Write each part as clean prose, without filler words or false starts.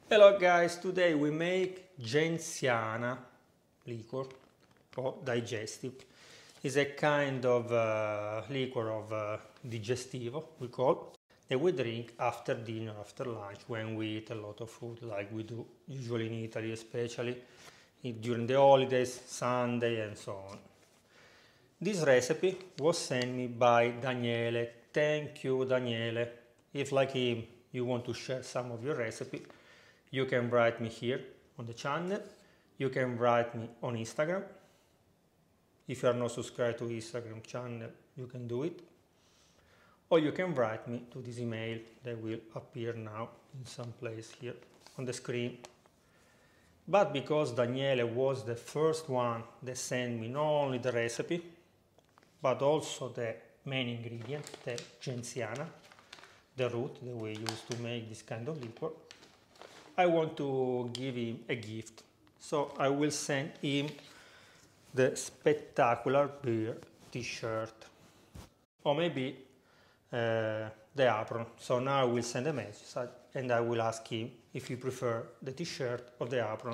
Hello guys, today we make Genziana liquor or digestive. It's a kind of liquor of digestivo, we call, that we drink after dinner, after lunch, when we eat a lot of food, like we do usually in Italy, especially during the holidays, Sunday and so on. This recipe was sent me by Daniele. Thank you, Daniele. If like him you want to share some of your recipe, you can write me here on the channel. You can write me on Instagram. If you are not subscribed to Instagram channel, you can do it. Or you can write me to this email that will appear now in some place here on the screen. But because Daniele was the first one that sent me not only the recipe, but also the main ingredient, the Genziana, the root that we use to make this kind of liquor, I want to give him a gift. So I will send him the Spectacular Beer t-shirt, or maybe the apron. So now I will send a message and I will ask him if he prefers the t-shirt or the apron.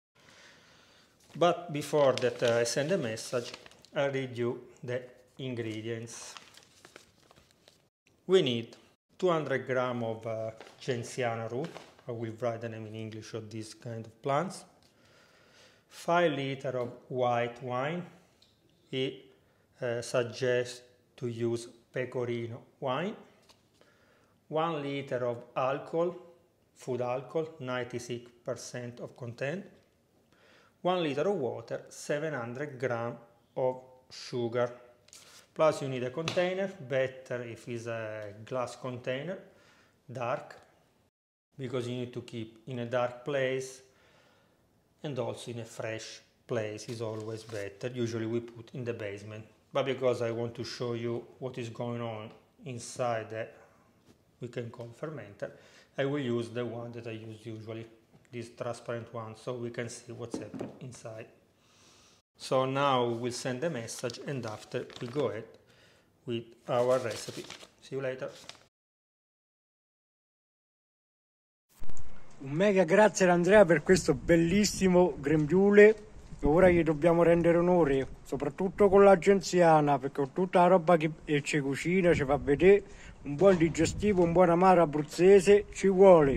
But before that I send a message, I read you the ingredients. We need 200 grams of Genziana root. I will write the name in English of this kind of plants. 5 liters of white wine. He suggests to use Pecorino wine. 1 liter of alcohol, food alcohol, 96% of content. 1 liter of water, 700 grams of sugar. Plus you need a container, better if it's a glass container, dark, because you need to keep in a dark place and also in a fresh place is always better. Usually we put in the basement, but because I want to show you what is going on inside that we can call fermenter, I will use the one that I use usually, this transparent one, so we can see what's happening inside. So now we'll send a message and after we go ahead with our recipe. See you later. Un mega grazie ad Andrea per questo bellissimo grembiule. Ora gli dobbiamo rendere onore, soprattutto con la Genziana, perché con tutta la roba che ci cucina, ci fa vedere, un buon digestivo, un buon amaro abruzzese ci vuole.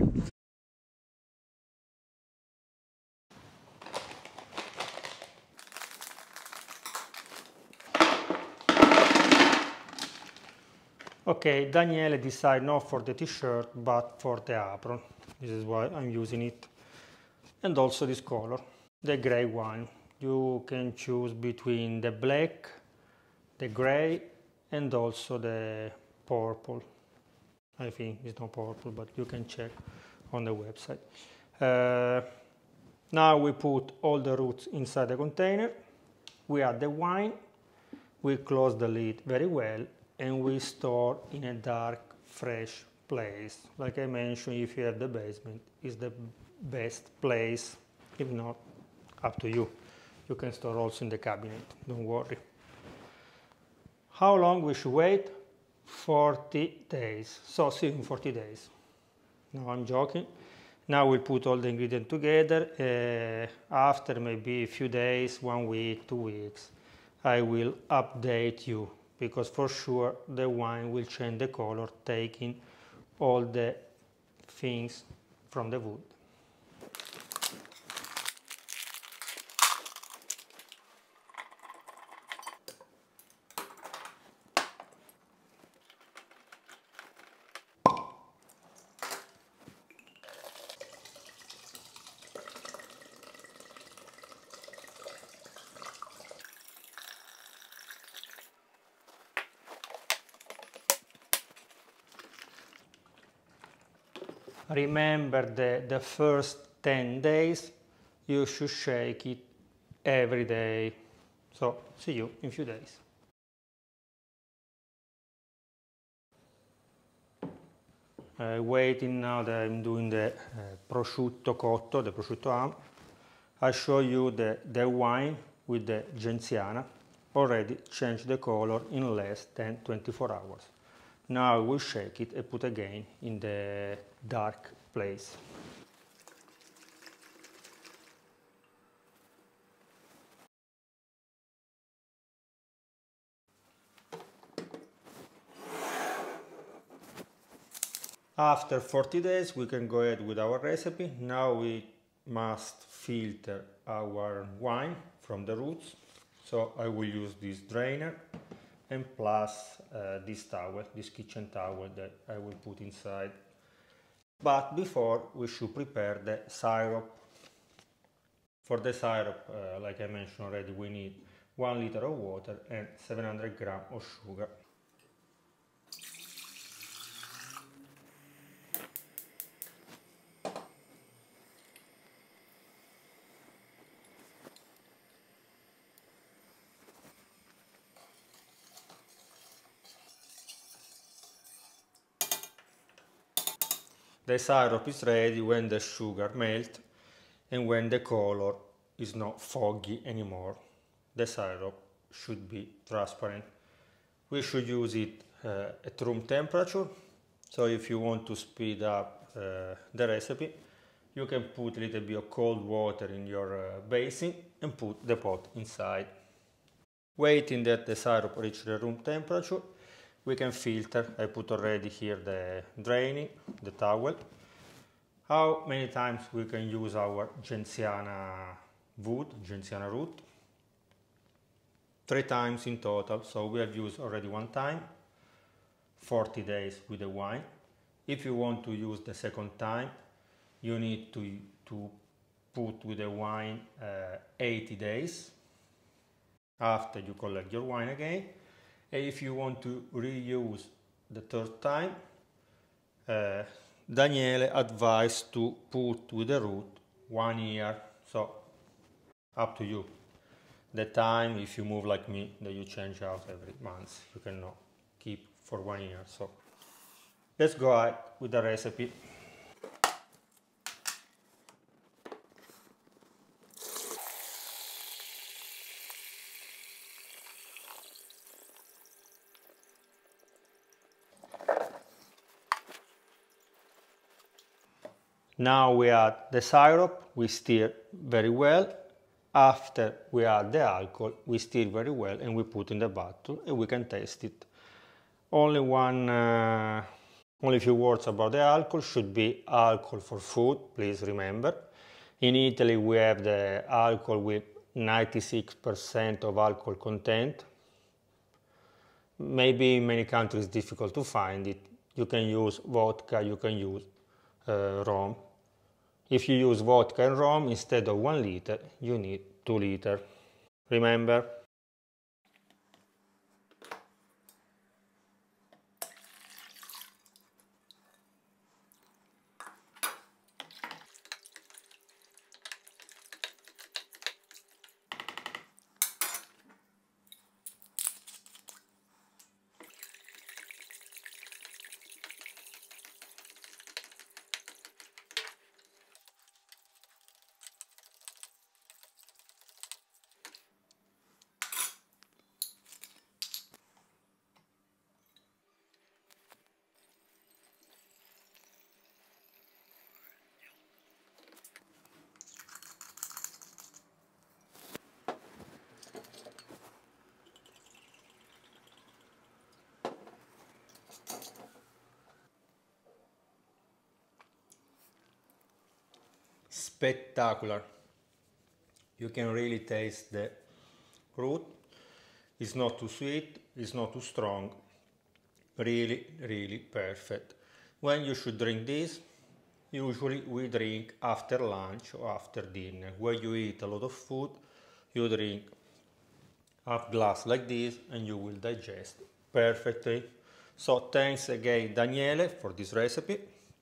Okay, Daniele decided not for the t-shirt but for the apron. This is why I'm using it. And also this color, the gray one. You can choose between the black, the gray and also the purple. I think it's not purple, but you can check on the website. Now we put all the roots inside the container. We add the wine. We close the lid very well and we store in a dark, fresh place. Like I mentioned, if you have the basement, is the best place. If not, up to you. You can store also in the cabinet, don't worry. How long we should wait? 40 days. So see you in 40 days. No, I'm joking. Now we put all the ingredients together. After maybe a few days, 1 week, 2 weeks, I will update you, because for sure the wine will change the color, taking all the things from the wood. Remember that the first 10 days you should shake it every day. So see you in a few days. Waiting now that I'm doing the prosciutto cotto, the prosciutto ham. I show you the wine with the Genziana already changed the color in less than 24 hours. Now I will shake it and put again in the dark place. After 40 days we can go ahead with our recipe. Now we must filter our wine from the roots, so I will use this drainer and plus this towel, this kitchen towel that I will put inside. But before we should prepare the syrup. For the syrup, like I mentioned already, we need 1 liter of water and 700 grams of sugar. The syrup is ready when the sugar melts and when the color is not foggy anymore. The syrup should be transparent. We should use it at room temperature, so if you want to speed up the recipe, you can put a little bit of cold water in your basin and put the pot inside. Waiting that the syrup reaches the room temperature, we can filter. I put already here the draining, the towel. How many times we can use our gentiana wood, gentiana root? 3 times in total, so we have used already 1 time, 40 days with the wine. If you want to use the second time, you need to put with the wine 80 days after you collect your wine again. And if you want to reuse the third time, Daniele advised to put with the root 1 year, so up to you. The time, if you move like me, that you change out every month, you cannot keep for 1 year. So let's go ahead with the recipe. Now we add the syrup, we stir very well. After we add the alcohol, we stir very well and we put in the bottle and we can taste it. Only a few words about the alcohol. Should be alcohol for food, please remember. In Italy we have the alcohol with 96% of alcohol content. Maybe in many countries it's difficult to find it. You can use vodka, you can use rum. If you use vodka and rum, instead of 1 liter, you need 2 liters. Remember? Spectacular. You can really taste the root. It's not too sweet, it's not too strong. Really, really perfect. When you should drink this? Usually we drink after lunch or after dinner. When you eat a lot of food, you drink half glass like this and you will digest perfectly. So thanks again Daniele for this recipe.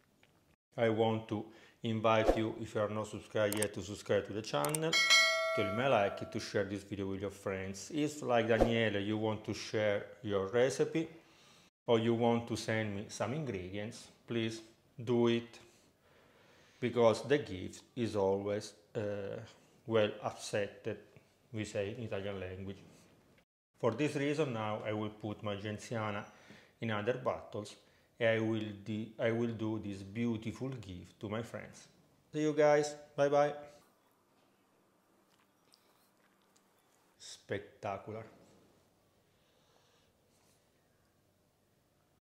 I want to invite you, if you are not subscribed yet, to subscribe to the channel, to leave me a like, to share this video with your friends. If, like Daniele, you want to share your recipe or you want to send me some ingredients, please do it, because the gift is always well accepted, we say in Italian language. For this reason now I will put my Genziana in other bottles and I will do this beautiful gift to my friends. See you guys, bye bye. Spectacular.